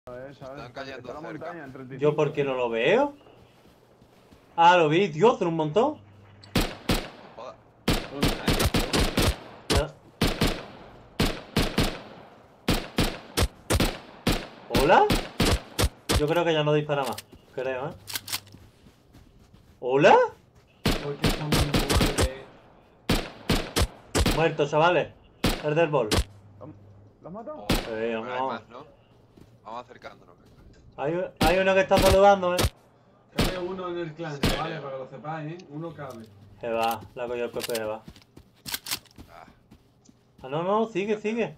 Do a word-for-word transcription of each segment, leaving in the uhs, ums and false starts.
Están cayendo Está la cerca. montaña, en treinta y cinco. ¿Yo por qué no lo veo? Ah, lo vi, Dios, en un montón. Joda. Ya. ¿Hola? Yo creo que ya no dispara más. Creo, ¿eh? ¿Hola? Porque estamos en lugar de... Muerto, chavales. El del bol. ¿Lo has matado? Oh, Sí, pero hay vamos. más, ¿no? Vamos acercándonos. Hay, hay uno que está saludando, ¿eh? Cabe uno en el clan, vale, para que lo sepáis, ¿eh? Uno cabe. Se va, la cogió el cuerpo y se va. Ah, Ah, no, no, sigue, sigue.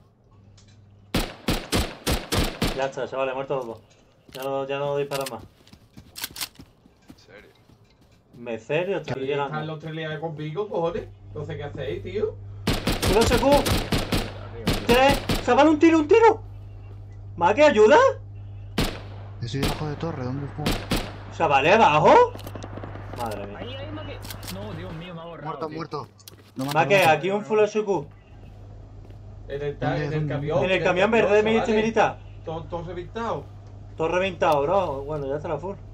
Ya está, chavales, muertos los dos. Ya no, ya no disparan más. en serio. ¿Me serio? Estoy Ahí están llegando. los tres liados conmigo, cojones. Entonces, ¿qué hacéis, tío? ¡Sube ese Q! ¡Tres! ¡Se vale un tiro, un tiro! ¿Más que ayuda? Estoy debajo de torre, ¿dónde está? ¿Se vale abajo? Madre mía. Ahí, ahí, Maque. No, Dios mío, me ha borrado. Muerto, tío. muerto. No ¿Más que aquí un full S Q? En el, ta- ¿Dónde, en el dónde? camión. En el camión verde de mi este militar. Todo, todo revistado. Todo reventado, bro. Bueno, ya está la full.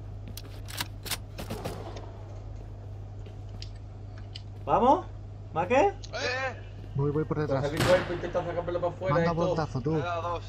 ¿Vamos? ¿Más qué? ¡Eh! Voy, voy por detrás. Coge mi cuerpo, intenta sacármelo para afuera Manda y todo. voltazo, Me tú. he dado dos.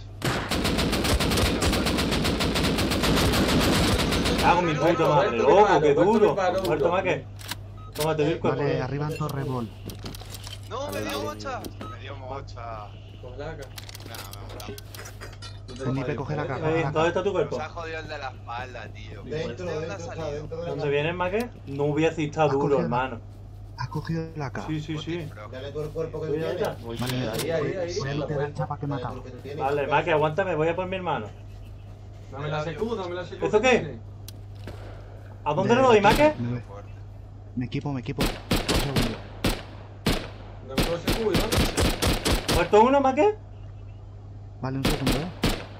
Hago mi puta madre, loco, qué duro. Muerto más que. Tómate el cuerpo. Vale, arriba en torre, bol. ¡No, me dio mocha! Me dio mocha. Con la ca- Nah, me ha matado. Felipe, coge la caja. Eh, ¿Dónde está tu cuerpo? Nos ha jodido el de la espalda, tío. Dentro, ¿De dónde ha dentro, está salido? dentro de la ¿Dónde casa. vienes, más que? No hubiese estado ¿Has duro, cogido? hermano. Has cogido la caja. Sí, sí, sí. Bro. Dale tú el cuerpo que tú Voy tienes. allá. Voy Vale, allá. Ahí, ahí, ahí. voy a en la meter la puerta. chapa que he Dale tú matado. lo que tú tienes. Vale, más que aguántame, voy a por mi hermano. Dame la secu, dame la secu. ¿Esto que qué? tienes. ¿A dónde le doy, Maque? Me, voy. Fuerte. me equipo, me equipo. Un segundo. Dame todo el secu, ¿no? ¿Muerto uno, Maque? Vale, un segundo, ¿eh?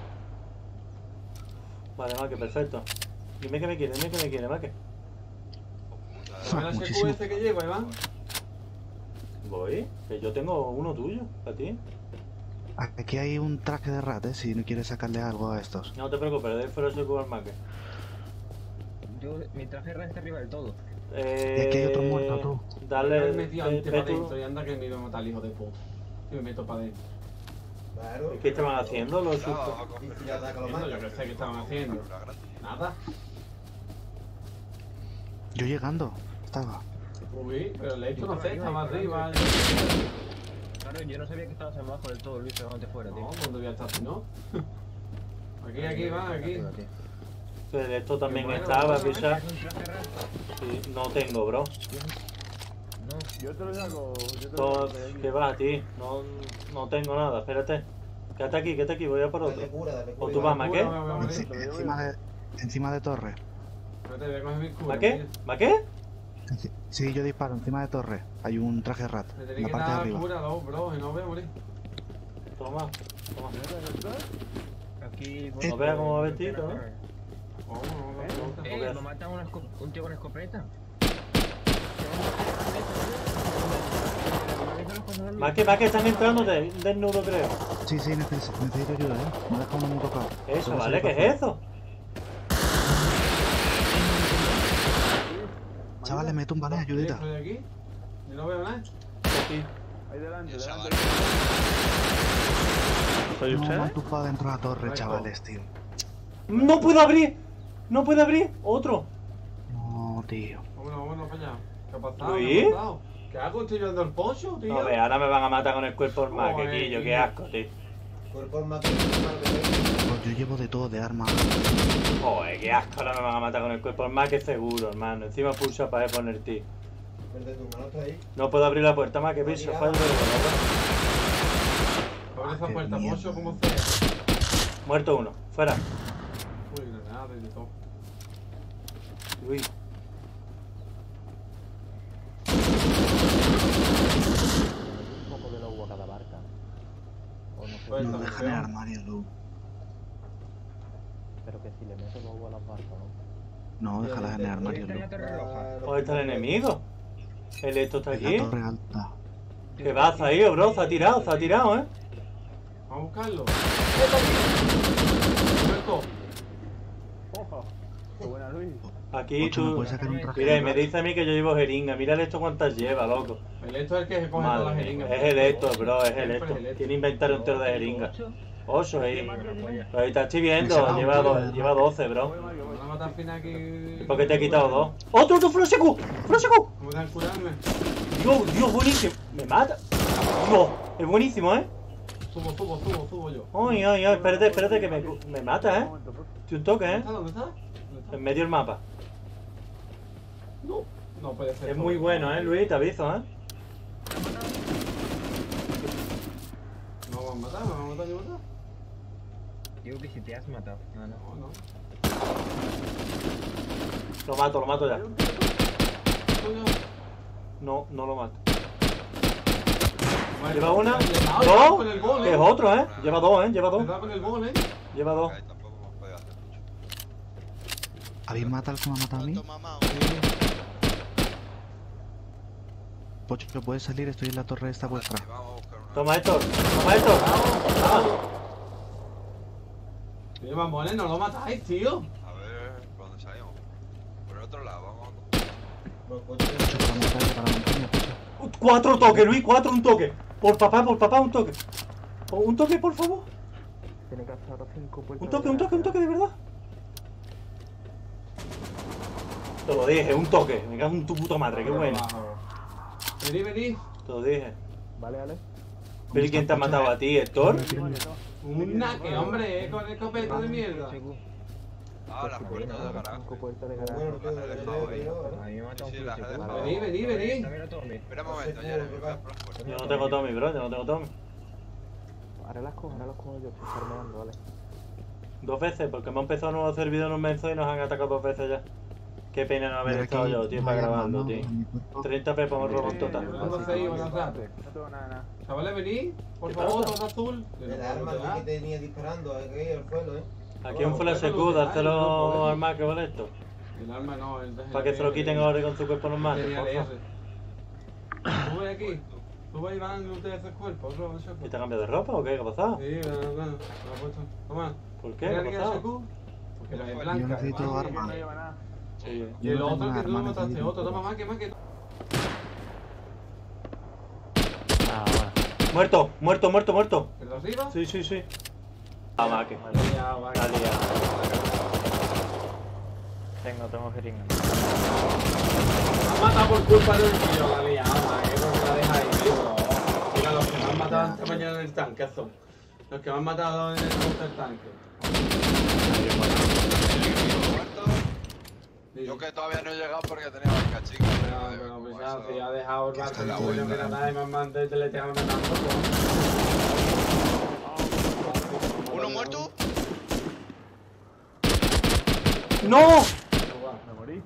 Vale, Maque, perfecto. Dime que me quiere, dime que me quiere, Maque. Dame la secu Muchísimo. este que lleva, Iván. Voy, que yo tengo uno tuyo, a ti. Aquí hay un traje de rat, ¿eh? Si no quieres sacarle algo a estos. No te preocupes, le doy fuera ese cubo al Maque. Yo, mi traje red está arriba del todo. Eh, Y aquí hay otro muerto, tú. Me he Dale, metido ve- antes ve para tú. adentro y anda que me iba a matar el hijo de puta. Y me meto para adentro. Claro. ¿Qué estaban haciendo los No, sustos? vamos a coger. Y ya saca lo Yo más. que sé qué estaban haciendo. Pero gratis. Nada. Yo llegando. Estaba. Uy, pero el hecho no sé, estaba arriba. Claro, yo no sabía que estabas abajo del todo, Luis, antes fuera, tío. No, ¿dónde voy a estar si no? Aquí, aquí, va, aquí. Arriba, tío. Pero esto también Bueno, estaba, bueno, picha. ¿Es un traje red? Sí, no tengo, bro. No. Yo te lo saco. Yo te lo Todo, saco de aquí. ¿qué va, tío? No, no tengo nada, espérate. Quédate aquí, quédate aquí, voy a por otro. Dale cura, dale ¿O cura. tú vas, Maque? Cura, me voy a Enci- morir. encima, de, encima de torre. Espérate, voy a coger mi cura. ¿Maque? ¿Maque? Enci- Sí, yo disparo. Encima de torre. Hay un traje de rat. Me En tenéis la que parte de dar arriba. cura, no, bro, y no voy a morir. Toma, toma. Aquí... No veas cómo va vestido, ¿no? Vamos, vamos, vamos. Eh, nos matan una esco- un tío con escopeta. Maque, Maque, están entrando de, desnudo, creo. Sí, sí, necesito, necesito ayuda, ¿eh? Me deja uno muy tocado. Eso, Tengo que ¿vale? salir ¿Qué para es eso? afuera. Chavales, me tumban, ¿eh? Ayudita. Estoy aquí. Yo no veo nada. Aquí. Ahí delante, Y el delante. chaval. ¿Soy No, me han usted? tumbado dentro de la torre, Correcto. chavales, tío. ¡No puedo abrir! ¡No puedo abrir! ¡Otro! No, tío. Vámonos, vámonos para allá. ¿Qué ha pasado? Luis. ¿Qué ha pasado? ¿Qué hago? Estoy llevando el pollo, tío. No ve, ahora me van a matar con el cuerpo al Maque, Joder, Quillo, qué tío. asco, tío. Cuerpo más que mal que tengo. Pues yo llevo de todo, de arma. Joder, qué asco, ahora me van a matar con el cuerpo al Maque seguro, hermano. Encima pulsa para poner ti. Verde, tu mano está ahí. No puedo abrir la puerta, Maque, piso, fallo de verdad. Abre esa Qué puerta, mierda. pollo, como sea. Muerto uno, fuera. Uy, granada y de todo. Uy. Un poco de lobo a cada barca. O no sé, Pues No no, dejan el pero- armario, Lu. pero que si le meto lobo a las barcas, ¿no? No, déjalas en el armario, Lu. Está en la torre roja. ¿Dónde está el enemigo? El esto está En la aquí. torre alta. ¿Qué va? Se ha ido, bro. Se ha tirado, se ha tirado, ¿eh? Vamos a buscarlo. ¡Está aquí! loco. Ojo. Qué buena, Luis. Aquí Ocho, ¿me tú... puedes sacar un traje Mira, de y me rata? dice a mí que yo llevo jeringa. Mírale esto cuántas lleva, loco. El esto es el que se coge todas las Madre, jeringas. es el esto, bro, es el Siempre esto. el esto. Tiene inventario entero de jeringas. ¿Ocho? Ocho ahí. Polla. Pero ahí te estoy viendo, lleva, do- lleva doce, bro. Me van a matar al final aquí. ¿Por qué te he quitado dos? ¡Otro, otro Frosecu! ¡Frosecu! ¿Cómo te dan curarme? Dios, Dios, buenísimo. Me mata. Dios, es buenísimo, ¿eh? Subo, subo, subo, subo yo. Ay, ay, ay, espérate, espérate que me, me mata, Un ¿eh? momento, por favor. Estoy un toque, ¿Dónde ¿eh? está? ¿Dónde está? ¿Dónde está? En medio del mapa. No, no puede ser. Es muy bueno, ¿eh, Luis? Te aviso, ¿eh? ¿Me van a matar? ¿Me van a matar? ¿Me van a matar? Digo que si te has matado. Ah, no. No, no. Lo mato, lo mato ya. Coño. No, no lo mato. Bueno, ¿Lleva una? le he dado, le he dado ¿Dos? con el gol, Que eh. es otro, ¿eh? Lleva dos, ¿eh? Lleva Le he dos. dado con el gol, eh. Lleva dos. Ahí tampoco hemos podido hacer mucho. ¿Habéis matado al que me ha matado a mí? ¿Cuánto mamao? Pocho, que puedes salir, estoy en la torre esta vuestra. Vale, vamos a buscar una. Toma, Héctor. Toma, Héctor. Ah, Tío, mamones, no lo matáis, tío. A ver por dónde salimos. Por el otro lado, vamos a. Los coches. Pocho, para la montaña, para la montaña, Pocho. cuatro toques, Luis, cuatro, un toque. Por papá, por papá, un toque. Un toque, por favor. Tiene que hacer cinco puertas. Un toque, un toque, un toque, de verdad. Te lo dije, un toque. Me cago en tu puta madre, qué bueno. Vení, vení. Te lo dije. Vale, vale. ¿Pero y quién te ha matado a ti, Héctor? Un naque, hombre, eh, con el copete de mierda. Ah, las puertas del garaje. Cinco puertas de Bueno, garaje. tío, Las he yo dejado ahí. creo, ¿eh? A mí me ha matado Sí, un las he flecha. dejado. Vení, vení, vení. Dámelo todo, mi. Espera un momento, ya le voy a por las puertas. Yo no tengo Tommy, bro, yo no tengo Tommy. Ahora las cojo, ahora las cojo yo. Estoy farmeando, vale. Dos veces, porque hemos empezado un nuevo servidor en un mes y nos han atacado dos veces ya. Qué pena no haber Mira estado aquí, yo, tío, no para hay armas, grabando, ¿no? tío. En mi cuerpo. treinta pepas hemos robado en Eh, total. ¿dónde se iba, no sabe? No tengo nada, nada. Chavales, vení. Por ¿Qué favor, pasa? todo azul. Yo no El puedo arma pegar. que tenía disparando aquí al suelo, ¿eh? Aquí un Flash Q, dárselo al más que vale esto. El arma no, el Para que se lo quiten ahora y con su cuerpo nos maten, Tenía por el favor. R. Sube aquí. Sube y van ustedes el cuerpo, bro. Eso ¿Y te ha cambiado de ropa o qué? ¿Qué ha pasado? Sí, no, no, no, lo he puesto. Toma. ¿Por qué? ¿Mira ¿Qué aquí ha el pasado? S Q? Porque la es Yo blanca. necesito ¿vale? arma. No lleva nada. Sí. Y el Yo no otro tengo que tú no arma, mataste, necesito otro. Toma arma. más que más que. Ah, bueno. Muerto, muerto, muerto, muerto. ¿El de arriba? Sí, sí, sí. Ah, más que. La he liado, va, La que- liado. Tengo, tengo jeringa. Me han matado por culpa de un tío, la he liado, va, que porque la deja ahí, tío. Mira, los que me han matado esta mañana en el tanque son. Los que me han matado en el counter tanque. Muerto. Yo que todavía no he llegado porque tenía barca chica. Pero, pero, pues ya, si ha dejado el barco en la buena que nada y me han mandado el deleteado tampoco. ¿Uno muerto? ¡No! Me morí.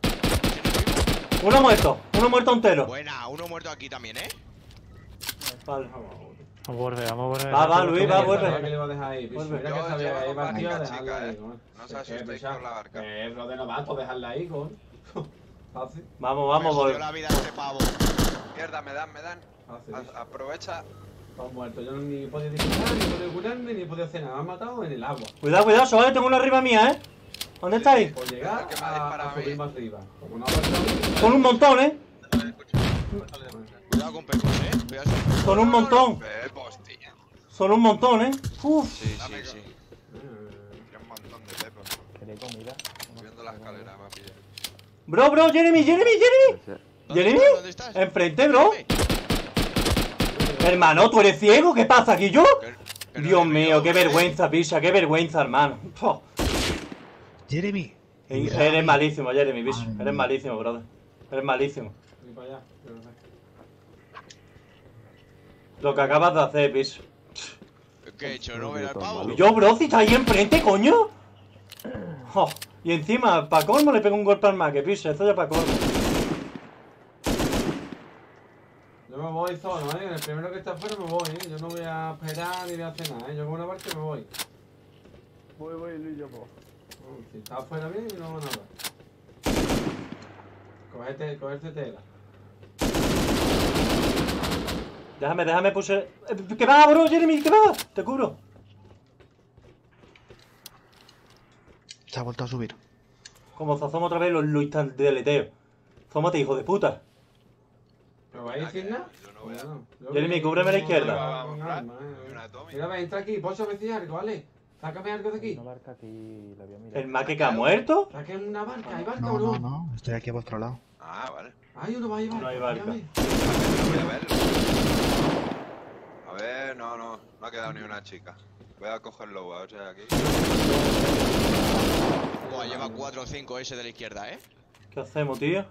Uno muerto, uno muerto entero. Buena, uno muerto aquí también, ¿eh? Vale. Vamos a volver, vamos a volver. Va, va, Luis, va, Sabía que vuelve. le iba a dejar ahí, bicho. Vuelve. Mira que Yo sabía que llevo ahí va el tío, barca dejarla chica, ahí, eh. con. No se asustéis pesado. con la barca. Eh, lo de novato, dejarla ahí, con. Fácil, Vamos, Me vamos, jodió vol. la vida este pavo. Mierda, me dan, me dan. fácil. A- Aprovecha. Están muertos. Yo ni podía disparar, ni podía curarme, ni podía hacer nada. Me han matado en el agua. Cuidado, cuidado, chavales, tengo uno arriba mía, ¿eh? ¿Dónde estáis? Por llegar que me ha a, disparado a a mí. subir más arriba. Como no ha pasado. Son un montón, ¿eh? Cuidado con Pecos, ¿eh? Cuidado. Son un montón. Pepos, tío. Son un montón, ¿eh? Uf. Sí, Dame sí, sí. Tiene un montón de pepos. ¿Queréis comida? Subiendo la escalera, me ha pillado. Bro, bro, Jeremy, Jeremy, Jeremy. ¿Dónde ¿Jeremy? estás? ¿Dónde estás? Enfrente, bro. Jeremy. Hermano, ¿tú eres ciego? ¿Qué pasa aquí yo? Que- que no Dios eres mío, qué ¿eh? vergüenza, picha, qué vergüenza, hermano. Puh. Jeremy. Eres malísimo, Jeremy, bicho. Madre Eres mía. malísimo, brother. Eres malísimo. Ni para allá. Yo no sé. Lo que acabas de hacer, bicho. ¿Qué he hecho? ¿No ver al pavo? Y yo, bro, si está ahí enfrente, coño. Oh, y encima, pa' colmo le pego un golpe al maque, piso. Esto ya pa' colmo. Yo me voy solo, ¿eh? El primero que está afuera me voy, ¿eh? Yo no voy a esperar ni voy a hacer nada, ¿eh? Yo con una barca me voy. Voy, voy, Luis, yo puedo. No, si está afuera bien, no hago nada. Cogete, cogerte tela. Déjame, déjame puse. Eh, ¿Qué va, bro, Jeremy? ¿Qué va? Te cubro. Se ha vuelto a subir. Como se asoma otra vez, lo, lo instant deleteo. Zómate, hijo de puta. ¿Pero vais a decir nada? Yo no voy a... Bueno, yo- Jeremy, cúbreme a la izquierda. Vamos a Con comprar. armas, eh. Y una Tommy. Mira, ven, entra aquí, Pocho, me decís algo, ¿vale? Sácame algo de Hay aquí. una barca aquí, la voy a mirar. ¿El maque que ha muerto? Saquen una barca, ¿hay barca No, o no, no? no. Estoy aquí a vuestro lado. Ah, vale. Hay uno, va a llevar. No hay barca. Voy a verlo. A ver, no, no. No ha quedado ni una chica. Voy a cogerlo, a ver si hay aquí. Buah, lleva cuatro o cinco ese de la izquierda, ¿eh? ¿Qué hacemos, tío?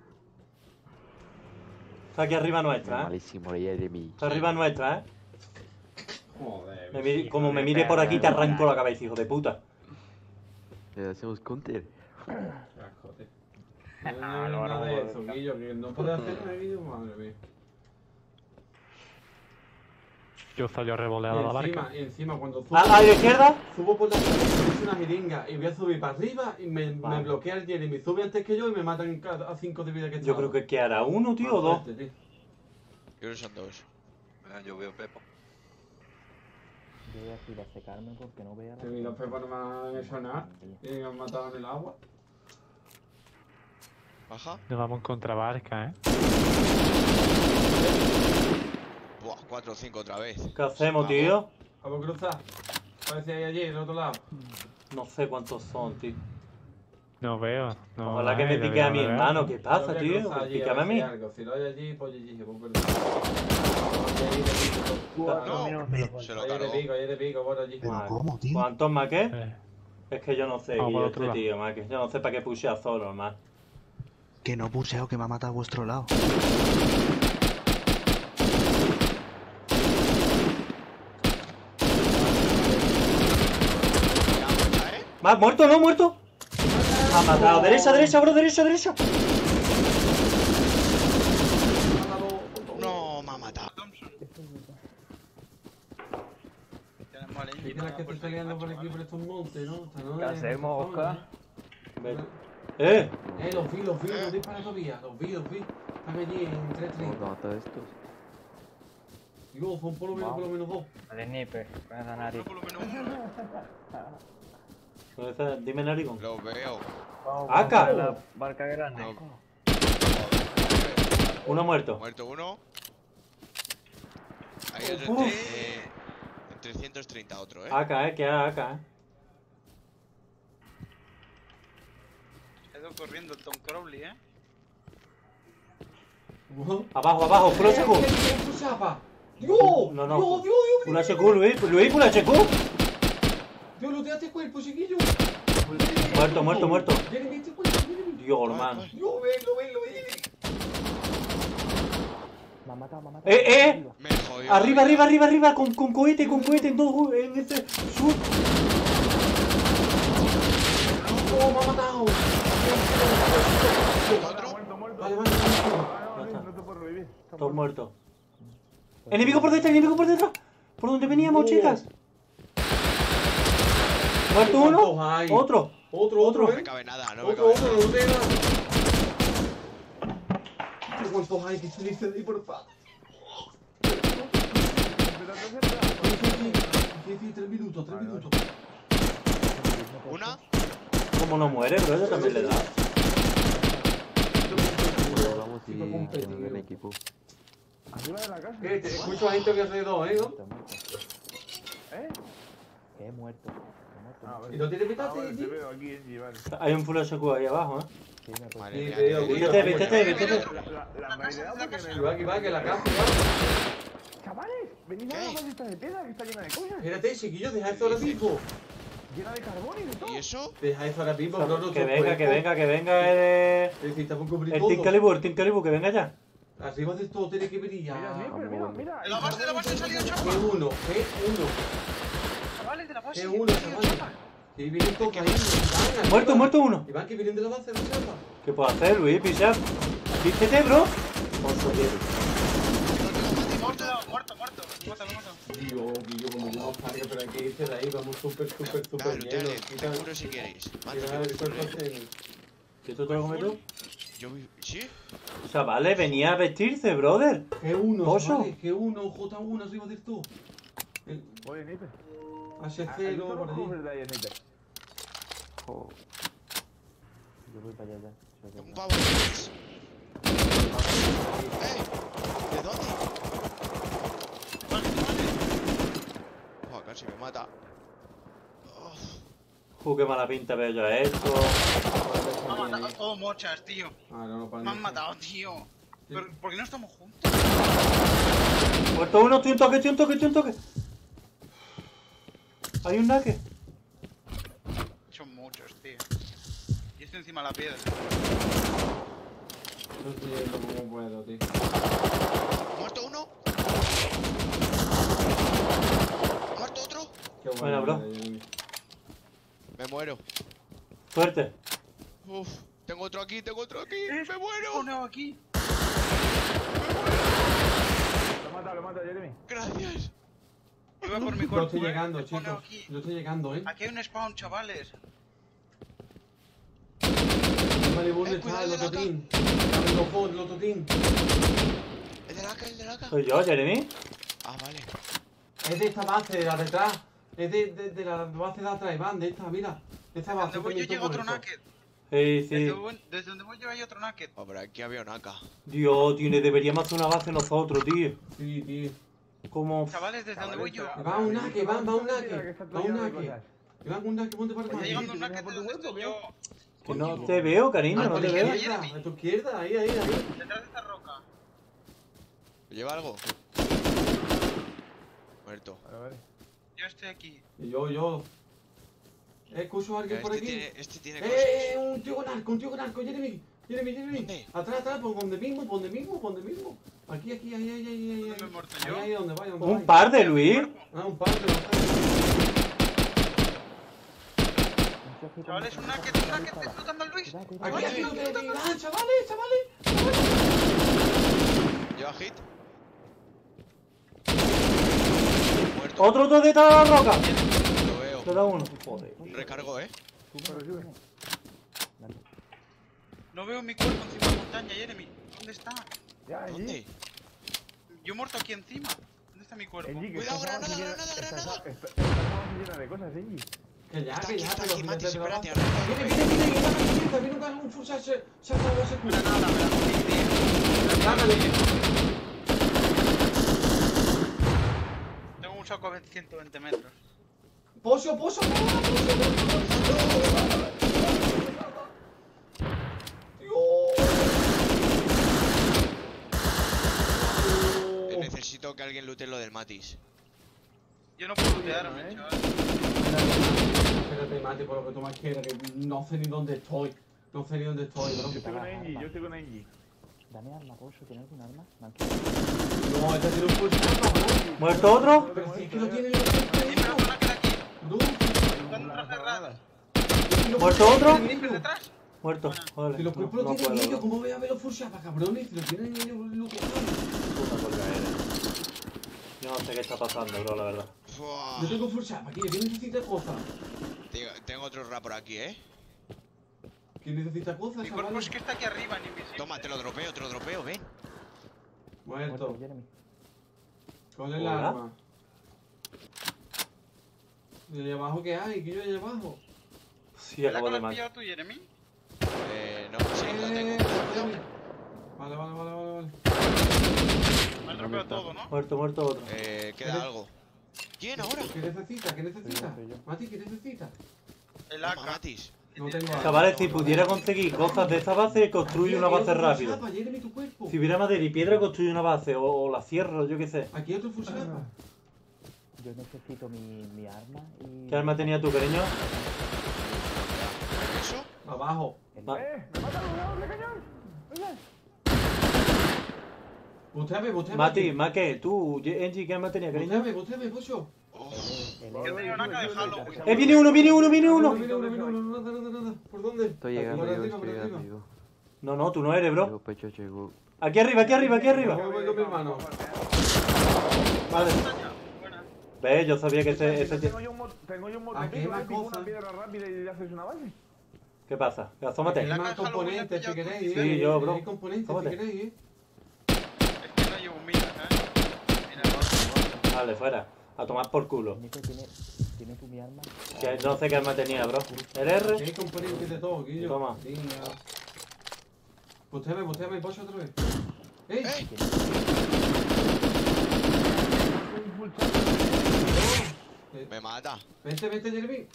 Está aquí arriba nuestra, ¿eh? Malísimo, Jeremy. Está arriba nuestra, ¿eh? Joder. Me mire- como me mire por aquí, te arranco la cabeza, hijo de puta. Le hacemos counter. Joder. No, no, nada de eso, Guillo, que no puede hacer nada, Guillo, madre mía. Yo salió Y revoleado la encima, barca. y encima cuando subo, ¿A, a la izquierda? subo por la escalera, es una jeringa y voy a subir para arriba y me, Vale. me bloquea el Jeremy. Sube antes que yo y me matan ca- a cinco de vida que Yo estaba. creo que quedará uno, tío, o dos. Fuerte, tío. Yo creo que son dos. Venga, yo veo Pepo. Yo voy a ir a secarme porque no vea la... Que ni los pepas no me han hecho nada y me han matado en el agua. Baja. Nos vamos contra barca, ¿eh? Buah, cuatro o cinco otra vez. ¿Qué hacemos, Vamos. tío? Vamos a cruzar. Parece ahí allí, del otro lado. No sé cuántos son, tío. No veo. No Ojalá que me hay, pique a mi debería haber. hermano. ¿Qué Yo pasa, voy a tío? cruzar allí, Pícame a ver si mí. hay algo. Si lo hay allí, pues allí, pues perdón. No, se lo Ahí de cargó. pico, ahí de pico, por allí. ¿Pero Vale. cómo, tío? ¿Cuántos más qué? Eh, Es que yo no sé, Vamos Guillo, por otro este lado. tío, más que yo no sé para qué pushea solo, más. Que no puseo, que me ha matado a vuestro lado. Ya, muerta, ¿eh? ¿Más? ¿Muerto? ¿No? ¿Muerto? Ha matado. Derecha, derecha, bro, derecha, derecha. No, me ha matado. Y que las que están peleando por aquí, por estos montes, ¿no? O sea, no ¿Qué es- hacemos, Oscar? Ven. ¡Eh! Eh, los vi, los vi, los disparan todavía. Los vi, los vi. Están allí en tres tres. ¿Cómo mata estos? Digo, son por lo menos, por lo menos dos. Al sniper, con esa nariz. Por lo menos uno. ¿Dónde está? Dime, naricón. Lo veo. Vamos, Acá. vamos a la barca grande. No. Uno muerto. Muerto uno. Hay otro Uf. entre, eh, en trescientos treinta otro, ¿eh? Acá, eh, que acá, eh. Ha ido corriendo el Tom Crowley, ¿eh? Abajo, abajo, full H Q. ¿Qué es tu chapa? ¡Dios! No, no. ¡Dios, Dios, Dios! Full H Q, Luis. Luis, full H Q. ¡Dios, lo te cuerpo, chiquillo! Muerto, muerto, muerto. Jeremy, este cuerpo, Jeremy. Dios, hermano. ¡Dios, venlo, venlo, Jeremy! Me ha matado, me ha matado. ¡Eh, eh! Me jodió. Arriba, arriba, arriba, arriba, con, con cohete, con cohete, en dos, en ese sur. ¡Oh, me ha matado! ¿Otro? Muerto, muerto. Vale, vale, vale. Ah, no, Ya está. no te puedo revivir. Está Todos muerto. muertos. Enemigo por detrás, enemigo por detrás. ¿Por dónde veníamos, chicas? ¿Muerto uno? ¿Cuántos hay? Otro. Otro, otro, No ¿eh? me cabe nada, no me Otro, cabe otro, nada. no tiene nada. ¿Cuántos hay que se dice de ahí, por favor? Sí, sí, tres minutos, tres minutos. Una. ¿Cómo no muere, bro? Yo también le da. Bueno, vamos y Sí, me compré, tenemos tío. el equipo. Arriba de la casa. ¿Qué? Te escucho a gente que hace dos, ¿eh? ¿no? Está muerto. ¿Eh? He muerto. He muerto. Ah, vale. ¿Y no tiene Ah, pitaste, vale, te tío? veo aquí, sí, vale. Hay un full H Q ahí abajo, ¿eh? Sí, me acuerdo. Madre Sí, mía, te digo, qué- Guillo. Vítete, vítete, vítete. La, la, la mayoría porque me... Y va, que va, que la casa, va. Chavales, venid a la ballesta de piedra que está llena de cosas. Espérate, chiquillos, deja eso ahora mismo. Llena de carbón y de todo. ¿Y eso? Deja eso ahora mismo, bro. no Que te venga, puedes- que venga, que venga el... Necesitamos cubrir El todo. Team Calibur, el Team Calibur, que venga ya. Arriba de todo tiene que venir ya. Mira, Sniper, mira, mira. De la base, de la base ha salido G chapa. uno, G uno. Chavales, de la base. G ha uno, salido chavales. chapa. Y vienen todos ahí. Iván, Muerto, arriba. muerto uno. Iván, que vienen de la base de la chapa. ¿Qué puedo hacer, Luis? Pisar. Vístete, bro. Oso, tío. Muerto, muerto, muerto. Mata, mata. Digo, Guillo, como yo no salga, pero hay que irse de ahí. Vamos súper, súper, súper Dale, llenos. dale, Quita, te curo si queréis. quita Mate, el cuerpo este. ¿Qué tú te lo comes tú? Yo vi- ¿Sí? O sea, vale, venía a vestirse, brother. G uno, Oso. chavales. G uno, J uno, arriba del todo. El Oye, Sniper. H Ah, cero, ¿tú por no allí. cubres de ahí, Sniper? Jo. Yo voy para allá ya. Se Un queda. pavo. ¡Eh! ¿De dónde? Vale, vale. Oh, casi me mata. Oh. Uh, qué mala pinta veo yo a esto. Me han matado todos mochas, tío. Ah, no, no, para Me han matado, tío. ¿Pero por qué no estamos juntos? Muerto uno, estoy un toque, estoy un toque, estoy un toque. Hay un naque. Son muchos, tío. Y estoy encima de la piedra. Yo estoy yendo como puedo, tío. ¿Muerto uno? ¿Muerto otro? Qué Bueno, bro. Jeremy. Me muero. Suerte. Uf, tengo otro aquí, tengo otro aquí. ¡Eh! ¡Me muero! Poneo aquí. Lo mata, lo mata, Jeremy. Gracias. Iba por mi Yo cuerpo. estoy eh. llegando, Me poneo chicos. aquí. Yo estoy llegando, eh. Aquí hay un spawn, chavales. Malibu, Eh, ¿dónde está cuidado el de la lototín? Dame los fondos, el lototín. El de la acá, el de la acá. Soy yo, Jeremy. Ah, vale. Es de esta base, de la de atrás. Es de, de, de la base de atrás, Iván, de esta, mira. De esta base. Donde voy yo también llega tengo otro eso. naked. Sí, Desde, sí. buen- desde donde voy yo hay otro naked. Oh, pero aquí había un A K. Dios, tío, le deberíamos hacer una base nosotros, tío. Sí, tío. Como... Chavales, desde donde voy yo. Va un naque, va, va un naque. Que está Va todo un lleno de naque. cosas. Iván, un naque, ponte para Está acá. llegando un ¿Tienes naked por de tu donde huerto, estoy yo. Que no te veo, cariño, A no tu te veo. izquierda, a tu izquierda, ahí, ahí, ahí. Detrás de esta roca. ¿Lleva algo? Muerto. Vale, vale. Yo estoy aquí. Y yo, yo. Eh, escucho a alguien por Este aquí. tiene, este tiene Eh, cosas. eh, un tío con arco, un tío con arco, Jeremy. Jeremy, Jeremy. ¿Dónde? Atrás, atrás, pon donde mismo, pon donde mismo, pon donde mismo. Aquí, aquí, ahí, ahí, ahí, ahí. ¿Dónde ahí. me he muerto Ahí, yo? ahí, donde vaya, donde Un vaya. par de Luis. Ah, un par de los Chavales, un naked, un naked. Estoy flotando al Luis. Aquí, aquí, lo tengo que ir. Ah, chavales, chavales. ¿Lleva hit? Muerto. Otro dos detrás de la roca. Lo veo. Te da uno. Joder. Recargo, eh. Sube, sube. No veo mi cuerpo encima de la montaña, Jeremy. ¿Dónde está? Ya, allí. ¿Dónde? Yo he muerto aquí encima. ¿Dónde está mi cuerpo? Enji, que Cuidado, esta granada, base llena- granada, esta- granada. esta- esta base llena de cosas, Enji. Que ya, Está que aquí, ya, está pero aquí, que Matis, ya te espérate, va. arriba. Viene, viene, viene, viene, viene, viene, viene, viene, un full se ha sacado ese culo. Granada, me la cogí, tío. Dámale. Tengo un saco de ciento veinte metros. Pozo, pozo, pozo, Eh, Necesito que alguien lute lo del Matis. Yo no puedo lootearme, ¿eh? chaval. Espérate, mate, por lo que tú más quieras, que no sé ni dónde estoy. No sé ni dónde estoy, bro. Yo estoy con Enji, yo estoy con Enji. Dame arma, Pozo, ¿tienes algún arma? No, este tiene un full shot, bro. ¿Muerto otro? Pero si es que no tiene el Dime otro naked aquí. No, Buscando otras cerradas. ¿Muerto otro? ¿Sniper detrás? Muerto. Vale. si los No, cuerpos no lo tienen puedo. ellos, ¿cómo voy a ver los full shots, cabrones? Si los tienen ellos, lo que Puta por caer. Yo no sé qué está pasando, bro, la verdad. Fua. Yo tengo full shot aquí, ¿quién necesita cosas? Tengo, tengo otro rap por aquí, eh. ¿Quién necesita cosas, Mi cuerpo chavales? es que está aquí arriba, en invisible. Toma, te lo dropeo, te lo dropeo, ven. Muerto. Muerto, Jeremy. ¿Cuál es Hola. la arma? ¿Y allá abajo qué hay? ¿Qué yo hay allá abajo? Sí, ¿La acabo que lo de has mal. pillado tú, Jeremy? Eh, no, sí, lo tengo. Eh, Vale, vale, vale, vale, vale. Me han dropeado todo, ¿no? Muerto, muerto otro. Eh, queda algo. ¿Quién ahora? ¿Qué necesita? ¿Qué necesita? Soy yo, soy yo. Mati, ¿qué necesita? El Toma, A K. Matis. No tengo arma. Chavales, si pudiera conseguir cosas de esta base, construye una base rápido. Chapa, Jeremy, tu cuerpo. Si hubiera madera y piedra, construye una base. O, o la cierro, yo qué sé. Aquí hay otro full chapa. Yo necesito mi, mi arma y... ¿Qué arma tenía tu cariño? ¿Eso? Abajo. El- Va- ¡Eh! ¡Me mata un doble cañón! Venga. Búscame, búscame. Mati, ¿más qué? ¿Tú, Enji, qué arma tenía, cariño? Búscame, búsame, pocho. Oh, el- Yo tenía una A K de Halloween. ¡Eh, viene uno, viene uno, viene uno! Viene uno, viene uno, nada, nada, nada. ¿Por dónde? Estoy llegando, Por yo arriba, por estoy arriba. llegando, yo. No, no, tú no eres, Llegó, bro. pecho, llegó. Aquí arriba, aquí arriba, aquí arriba. Voy con mi hermano. Vale. Buena. Ve, yo sabía que ese... ese Tengo yo un mo- tengo yo un ¿A qué motecillo, más ¿eh? Pico cosas? una piedra rápida y le haces una base. ¿Qué pasa? Asómate. Hay La más caja lo voy a componentes si pillar tú. queréis, Sí, eh. yo, bro. Hay componentes si Tómate. queréis, eh. Es que no llevo minas, ¿eh? Mira, Vale, fuera. A tomar por culo. Nico tiene ¿Tienes tú mi arma? Que no sé qué arma tenía, bro. ¿El R? Tienes que poner un kit de todo, Guillo. Toma. Pusteame, pusteame, pocho otra vez. ¡Ey! ¡Eh! Me mata. Vente, vente, Jeremy.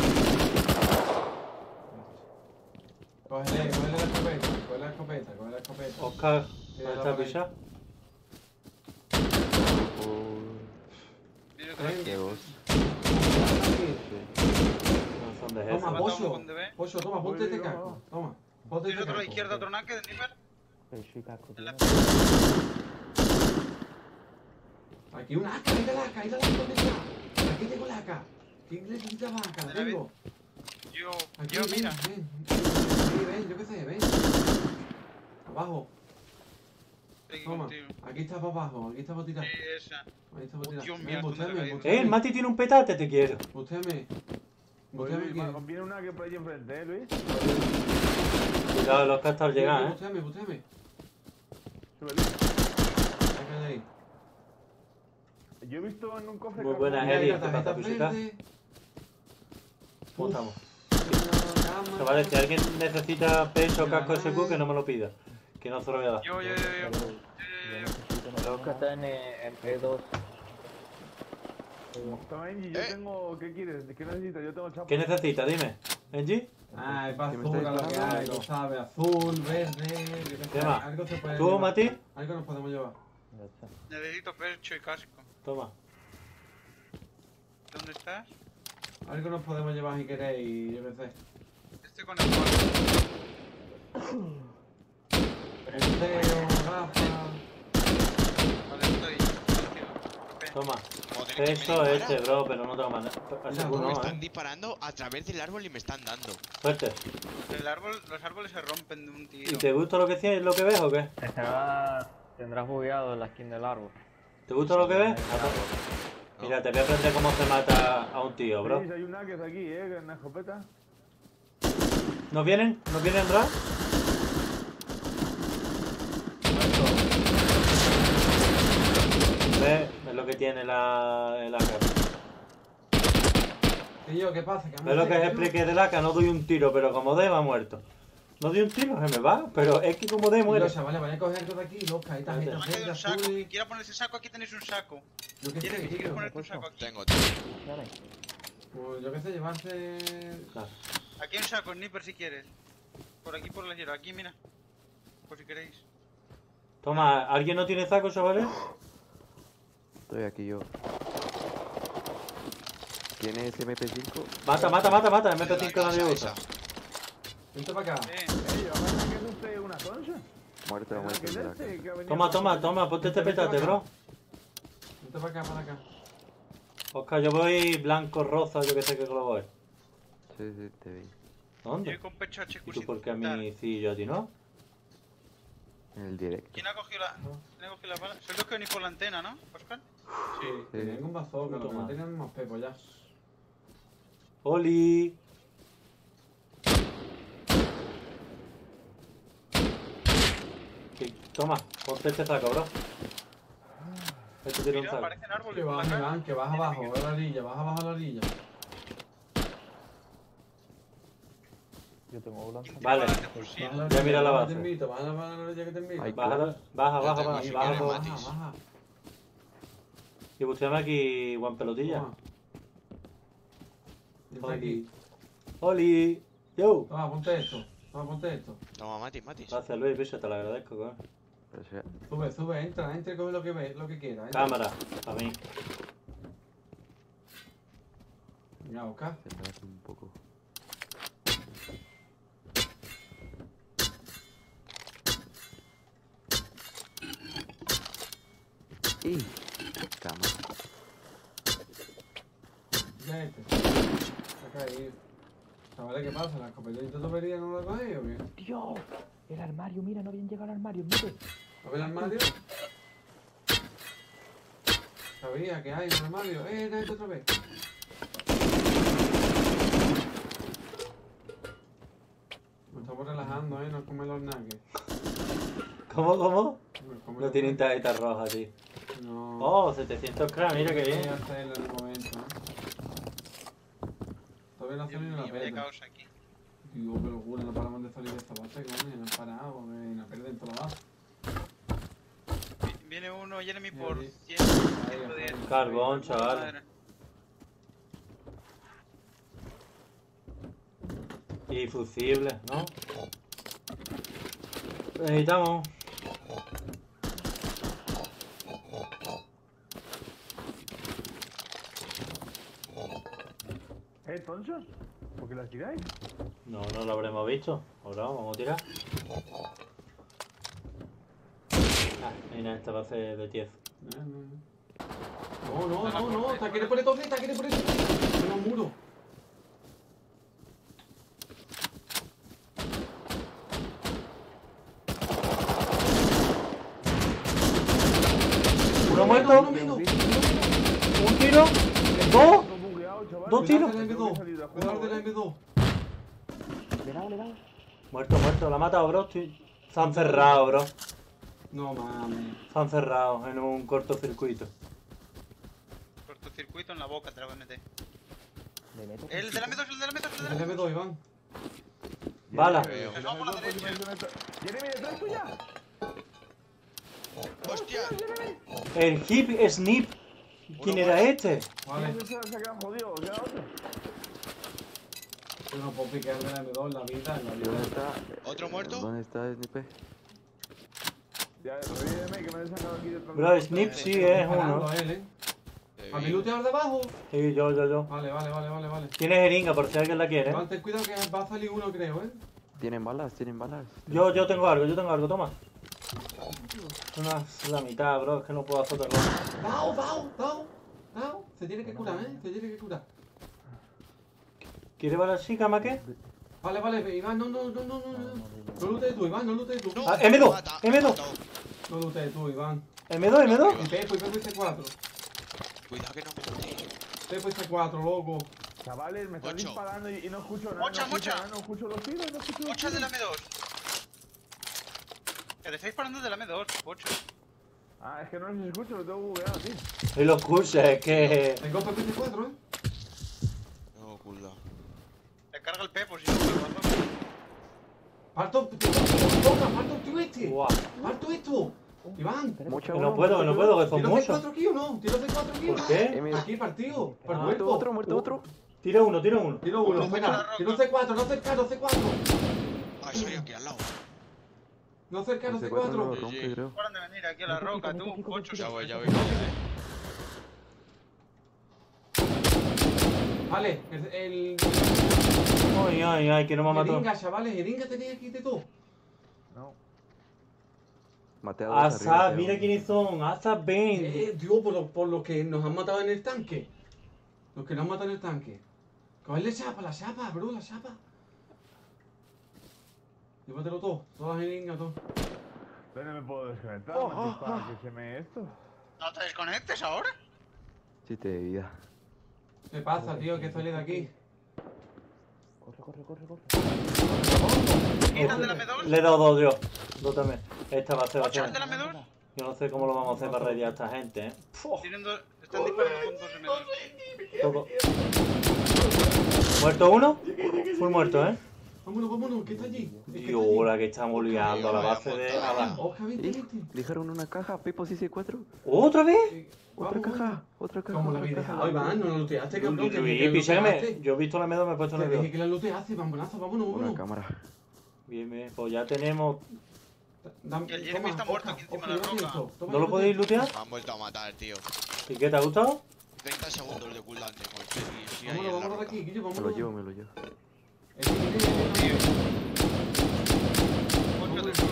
Cógele, cógele la escopeta, cógele la escopeta, cógele la escopeta. Oscar, Sí, ¿dónde la está por ahí. Pisha? Viene otra vez. Qué voz. No son de Toma, ese. Pocho. con D B. Pocho, toma, ponte este casco. Toma, ponte ¿Tienes este otro a la casco. izquierda, otro naque de sniper? Pero soy casco, En tío. la... Aquí una A K, ahí la A K, ahí la A K, ¿dónde está? Aquí tengo la A K. ¿Quién necesita la A K? La tengo. Yo, Aquí, yo, ven, mira. ven. Sí, ven, yo qué sé, ven. Abajo. Estoy aquí Toma. contigo. Aquí está para abajo, aquí está para tirar. Sí, esa. Ahí está para Oh, tirar. Dios mío, Ven, ¿dónde busteame, ha caído? busteame. ¡Eh, el Mati tiene un petate, te quiero! Busteame. Pues, Busteame Luis, aquí. viene una que por ahí enfrente, ¿eh, Luis? Cuidado, los castors llegan, eh. Busteame, busteame. Sube, Luis. Acá de ahí. Yo he visto en un cofre... Muy que- buena, Mira, Eli, la ¿qué tarjeta pasa, Pisita? verde. ¿Cómo Uf. estamos? Cámara. Chavales, si alguien necesita peso o casco S Q, que no me lo pida. Que no se lo voy a dar. Yo, yo, yo, yo. Yo Yo, yo, yo. necesito una Los que están en P dos. Toma, Angie, yo Eh. tengo... ¿Qué quieres? ¿Qué necesitas? Yo tengo chapa. ¿Qué necesitas? Dime. ¿Engie? Ah, es para ¿Que me azul estáis lo que disparando? hay, tú sabes, azul, verde, yo qué sé, ¿Qué más? algo se puede ¿Tú, llevar. Mati? Algo nos podemos llevar. Ya está. Necesito pecho y casco. Toma. ¿Dónde estás? Algo nos podemos llevar si queréis, yo qué sé. Estoy con el cuarto. Enteo, gafas. Vale, estoy. Contigo. Ven. Toma. Joder, que me Peso dispara. ese, bro, pero no tengo más. S Mira, Q Me no, están eh. disparando a través del árbol y me están dando. Fuerte. El árbol, los árboles se rompen de un ¿Y tiro. te gusta lo que, tienes- lo que ves o qué? Estará... Tendrás bugueado en la skin del árbol. ¿Te gusta lo que ves? Mira, te voy a aprender cómo se mata a un tío, bro. Luis, hay un naques aquí, ¿eh? En la escopeta. ¿Nos vienen? ¿Nos vienen atrás? ¿Ves? Es lo que tiene la, el A K. ¿Y yo qué pasa? ¿Ves lo que es el plique del A K? No doy un tiro, pero como dé, va muerto. No doy un tiro, se me va, pero es que como dé, muere. Los chavales, vaya a coger algo de aquí, loca, hay tarjetas Me ha caído verdes, un saco. azules. Quien quiera ponerse saco, aquí tenéis un saco. Yo qué ¿Quieres, sé, ¿quieres tío. ponerte un saco aquí? Tengo, tío. Dale. Pues yo qué sé, llevarse... Aquí hay un saco, sniper si quieres. Por aquí, por la izquierda. Aquí, mira. Por si queréis. Toma, ¿alguien no tiene saco, chavales? Estoy aquí yo. ¿Tienes M P cinco? Mata, mata, mata, mata. M P La cinco nadie casa usa. esa. Vente para acá. Eh, Eh, yo, ¿verdad que es usted una concha? Muerto, ¿Verdad muerto. que es mira. este que ha venido Toma, con- toma, toma, ponte este petate, bro. Vente para acá, para acá. Oscar, yo voy blanco, rosa, yo que sé qué color voy. Sí, sí, te vi. yo ¿Dónde? con pecho H Q ¿Y tú sin por qué a dar. mí sí y yo a ti no? En el directo. ¿Quién ha cogido la, ¿quién ha cogido la bala? Sois los que venís por la antena, ¿no, Oscar? Sí, Sí. tenían un bazooka, lo que no Toma. tenían más pepo ya. ¡Oli! Sí, toma, ponte este saco, bro. Este tiene un Mira, saco. parecen árboles Que por la vas, cara. Iván, que vas abajo, a la orilla, vas abajo a la orilla. Yo tengo blanca. Vale. Para adelante, por sí. Baja a la Ya mira la orilla, base. Te invito, baja a la a la orilla que te invito. Ay, Baja, baja, Yo baja, tengo baja, si baja, quieres, baja. Matis. baja. Y buscame aquí, Juan Pelotilla. Toma. Vente aquí. ¡Oli! ¡Oli! ¡Yo! Toma, ponte esto. Toma, ponte esto. Toma, Matis, Matis. Gracias, Luis, bicho, te lo agradezco, coño. Pero sea, Sube, sube, entra, entra y coge lo que ve, lo que quiera. entra. Cámara, a mí. Venga, Oscar. se me hace un poco. Y cámara. Ya este. Está caído. Chavales, ¿qué pasa? ¿La escopeta de tubería no la cogéis o qué? Dios, el armario, mira, no habían llegado al armario, mire. ¿A ver el armario? Sabía que hay en el armario. ¡Eh, date otra vez! Nos estamos relajando, ¿eh? No comer los nuggets. ¿Cómo, cómo? Nos come No los tienen nuggets. tarjeta roja, tío. No. Oh, setecientos gramos, mira qué Voy bien. a hacerlo en un momento, ¿eh? ver la zona y no la Hay pierden. caos aquí. Digo, pero juro, no paramos de salir de esta base, coño, no han parado, que la pierden toda la base. Vi- Viene uno, Jeremy, por Ahí. cien, ciento diez. Carbón, Puta chaval. madre. Y fusibles, ¿no? Necesitamos. ¿Eh, tonchos? ¿Por qué las tiráis? No, no lo habremos visto. Ahora vamos a tirar. Ah, mira, esta va a ser de tieso. No, no, no, no, te quieres poner torre, te quieres poner torre. Tengo un muro. Uno muerto. Uno menos. Un tiro. Dos. Dos tiros. Cuidado de la M dos. Cuidado de la M dos. Le he dado, le he dado. Muerto, muerto. La ha matado, bro. Estoy- Se han cerrado, bro. No mames. Se han cerrado en un cortocircuito. Cortocircuito en la boca, te la voy a meter. Le meto. El de la M dos, el de la M dos, el de la El M M dos. dos, Iván. Bala. Nos vamos a la derecha. ¡Jeremy, detrás tuya! ¡Hostia! El hip snip. ¿Quién era este? Vale. Se ha quedado jodido, queda otro. Yo no puedo piquear de la M dos en la vida, en la vida. ¿Dónde está? ¿Otro muerto? ¿Dónde está Snipe? Ya, revíveme que me han sacado aquí detrás. Bro, snip sí es Parando uno. a él, ¿eh? Eh, ¿A mi looteador debajo? Sí, yo, yo, yo. Vale, vale, vale, vale, vale. Tiene jeringa por si alguien la quiere. Iván, ten cuidado que va a salir uno, creo, ¿eh? ¿Tienen balas? ¿Tienen balas? Yo, yo tengo algo, yo tengo algo, toma. Una, la mitad, bro, es que no puedo hacer otra cosa. ¡Dao, dao, dao! ¡Dao! Se tiene que curar, ¿eh? Se tiene que curar. ¿Quiere balas chica, Maque? Vale, vale, Iván, no, no, no, no, no, no. No lootes tú, Iván, no lootes tú. No, Ah, M dos, mata, M dos. matado. No lootes tú, Iván. M dos, M dos. Y Pepo, y Pepo y C cuatro. Cuidado que no me mate. Pepo y C cuatro, loco. Chavales, me están Ocho. disparando y, y no escucho nada. Mocha, no escucho mocha. nada, no escucho los tiros, no escucho los Ocho de la tiros. M dos. Que te estáis parando de la M dos, ocho. Ah, es que no los escucho, lo tengo bugueado, tío. Y los cursos, es que. Tengo Pepo y C cuatro, ¿eh? No, cuidado. Le carga el Pepo si no puedo hacerlo. ¡Parto! ¡Toca! ¡Parto tú este! Guau. ¡Parto esto! ¡Iván! Mucha Que no puedo, que no puedo, que son ¿Tiro C muchos. cuatro aquí o no? ¿Tiro C cuatro aquí o ¿Por no? qué? Aquí, partido. Por Ah, Muerto cuerpo. otro, muerto otro. Tira uno, tira uno. Tiro uno, Mucho la espera. roca. Tiro C cuatro, no cercano, C cuatro. Ah, soy aquí al lado. No cercano, Ese C cuatro no lo cuatro. rompe, creo. Paran de venir aquí a la roca, tú, ocho. Ya voy, ya voy. Ya voy. Vale, el... el... Ay, ay, ay, que no me ha matado. Jeringa, chavales, jeringa tenéis aquí de todo. No. Maté a dos Asa, arriba, mira tío. quiénes son. Asa Ben. Eh, Dios, por lo, por lo que nos han matado en el tanque. Los que nos han matado en el tanque. Cogerle chapa, la chapa, bro, la chapa. Llévatelo todo, todas las jeringas, todo. ¿Dónde me puedo desconectar? Oh, ¿Me oh, para oh. que se me esto? No te desconectes ahora. Siete de vida. ¿Qué pasa, tío? Que salí de aquí. Corre, corre, corre, corre. Quitan de la M dos. Le he dado dos yo. Dos también. Esta va a ser, va a Ocho ser. de la M dos. Yo no sé cómo lo vamos a hacer para rediar a esta gente, eh. Tienen dos. Están disparando con dos M dos. Todo. ¿Muerto uno? Full muerto, eh. Vámonos, vámonos, ¿qué está allí? Es que está Dios, allí. la que estamos liando a la base de abajo. Oja, vente, ¿Y? vente. Dijeron una caja, Pepo C cuatro. ¿Otra vez? Eh, Otra vamos, caja, vamos. otra caja. ¿Cómo la otra habéis caja. dejado, Iván? No la looteaste, cabrón. que- que Luis, la písame. looteaste. Yo he visto la M dos, me he puesto Te la dije M dos. que la looteaste, bambonazo, vámonos, Una vámonos. cámara. Bien, bien. Pues ya tenemos. Dam- Y el Jeremy toma, está muerto Oja, aquí encima Oja, de la llévate roca. esto, toma, ¿No lo llévate podéis esto. lootear? Me han vuelto a matar, tío. ¿Y qué te ha gustado? treinta segundos de cooldown tengo. Estoy sí, ahí Vámonos, en la vámonos de roca. aquí, Guillo, Me vámonos. lo llevo, me lo llevo. El que viene, tío. Ocho de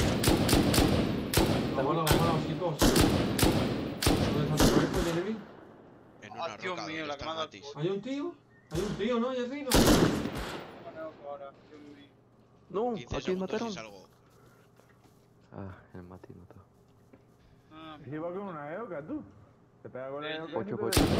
Vámonos, vámonos, chicos. ¿Dónde está tu cuerpo, Jeremy? En Ah, una Dios roca mío, donde la está que me ha dado Matis. el ¿Hay un tío? Hay un tío, ¿no? Ahí arriba. ahora. Dios mío. No, quince ¿a quién segundos mataron? y salgo. Ah, el Mati mató. Ah, ¿Y va con una eoca, tú? ¿Te pega con la eoca? Ocho, y te- ocho.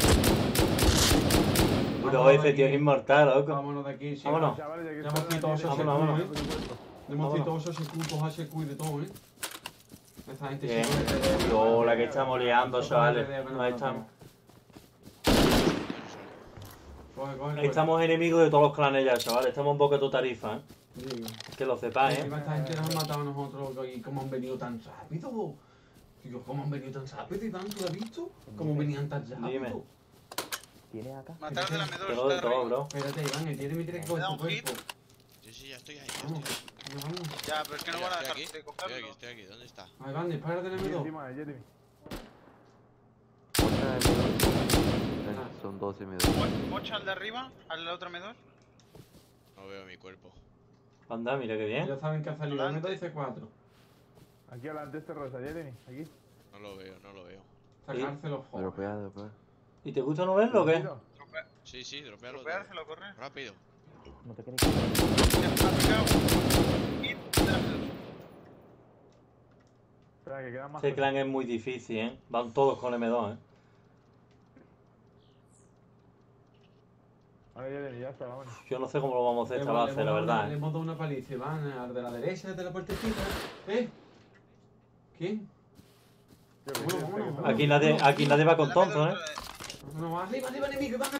Bro, ese tío es inmortal, loco. Vámonos de aquí, sí. Vámonos. Chavales, ya que Ya hemos están quitado aquí, esos Vámonos, vámonos. por supuesto. Hemos Vámonos. quitado esos escudos H Q y de todo, ¿eh? Esa gente Bien. sí puede- Dios, la que estamos liando, Nosotros chavales. no tenemos, Ahí no estamos. tenemos. coge, coge. Ahí estamos enemigos de todos los clanes ya, chaval. Estamos en boca de tu tarifa, ¿eh? Digo. Que lo sepáis, ¿eh? Encima esta gente nos han matado a nosotros y cómo han venido tan rápido. Digo, ¿cómo han venido tan rápido, Iván? ¿Tú lo has visto? ¿Cómo venían tan rápido? Dime. ¿Tiene acá? Matar de la M dos. Todo de está todo, arriba. bro. Espérate, Iván, el Jeremy tiene que coger da su un hit. cuerpo. Sí, sí, ya estoy ahí. Ya Vamos, estoy ahí. vamos, vamos. Ya, pero es que no Mira, van a estoy dejar aquí. de Estoy cogerlo. aquí, estoy aquí. ¿Dónde está? Ah, Iván, dispárate en el Aquí M dos. encima de Jeremy. Otra M dos. Ah. Son dos M dos. Mo- Mocha al de arriba, al de la otra M dos. No veo mi cuerpo. Anda, mira qué bien. Ya saben que ha salido M dos y C cuatro. Aquí adelante este rosa, Jeremy. Aquí. No lo veo, no lo veo. Sacárselo, joder. Dropea, dropea. ¿Y te gusta no verlo o qué? Mira. Sí, sí, dropealo. Tropeárselo, corre. Rápido. No te queréis quedar. Ya, me ha picado. Hit de la M dos. Espera, que quedan más. Este clan es muy difícil, ¿eh? Van todos con M dos, ¿eh? Vale, Jeremy, ya está, vámonos. Yo no sé cómo lo vamos a hacer Le esta hemos- base, le la hemos dado una- verdad, Le ¿eh? hemos dado una paliza, Iván, al de la derecha de la puertecita. ¿Eh? ¿Quién? Yo que Vámonos, sí, vámonos, este que- vámonos. Aquí nadie, aquí nadie va con La M dos tonto, ¿eh? otra vez. No, arriba, arriba, enemigo, Iván.